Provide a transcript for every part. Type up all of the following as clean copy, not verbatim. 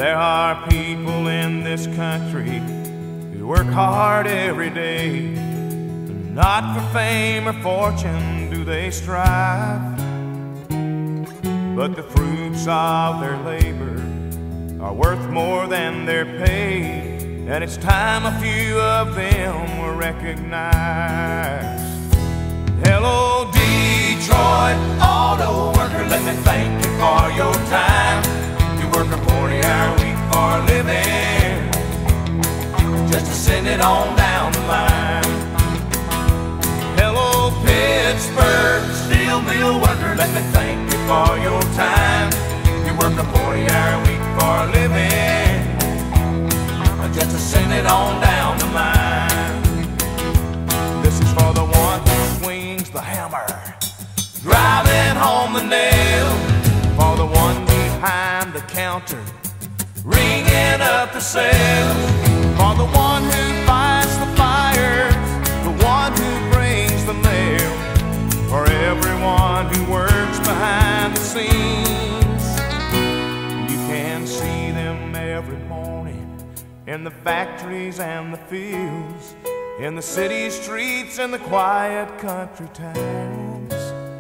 There are people in this country who work hard every day. Not for fame or fortune do they strive, but the fruits of their labor are worth more than their pay, and it's time a few of them were recognized. Hello, Detroit auto worker, let me thank you for your time. You work a 40-hour week for a living, just to send it on down the line. Hello, Pittsburgh steel mill worker, let me thank you for your time. You work a 40-hour week for a living, just to send it on down the line. This is for the one who swings the hammer, driving home the nail. For the one behind the counter, ringing up the sales. For the one who fights the fires, the one who brings the mail. For everyone who works behind the scenes. You can see them every morning in the factories and the fields, in the city streets and the quiet country towns,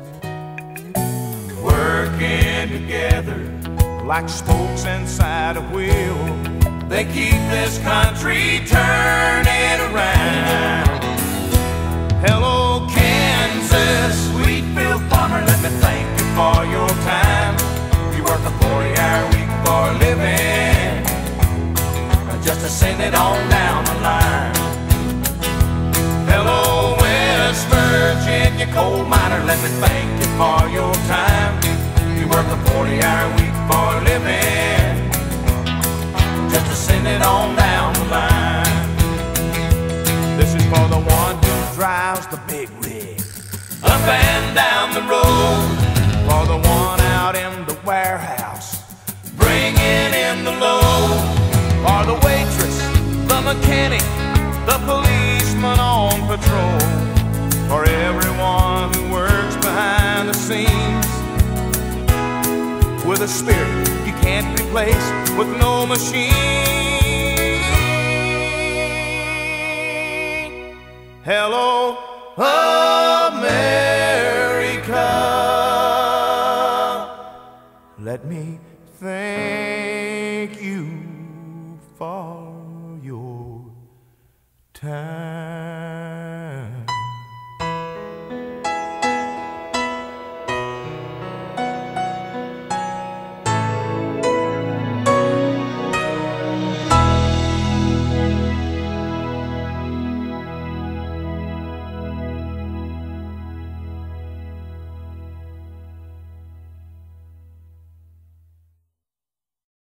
working together like spokes inside a wheel. They keep this country turning around. Hello, Kansas wheatfield farmer, let me thank you for your time. You work a 40-hour week for a living, just to send it on down the line. Hello, West Virginia coal miner, let me thank you for your time. You work a 40-hour week for a living, just to send it on down the line. This is for the one who drives the big rig up and down the road. For the one out in the warehouse, bringing in the load. For the waitress, the mechanic, the policeman on patrol. For everyone who works behind the scenes, with a spirit you can't replace with no machine. Hello, America, let me thank you for your time.